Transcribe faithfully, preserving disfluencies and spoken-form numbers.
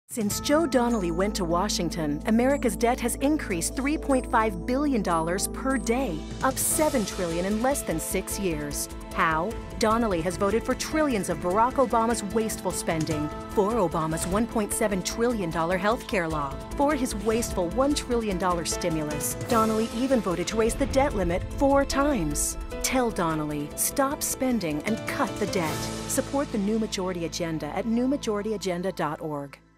Since Joe Donnelly went to Washington, America's debt has increased three point five billion dollars per day, up seven trillion dollars in less than six years. How? Donnelly has voted for trillions of Barack Obama's wasteful spending, for Obama's one point seven trillion dollars health care law, for his wasteful one trillion dollars stimulus. Donnelly even voted to raise the debt limit four times. Tell Donnelly, stop spending and cut the debt. Support the New Majority Agenda at new majority agenda dot org.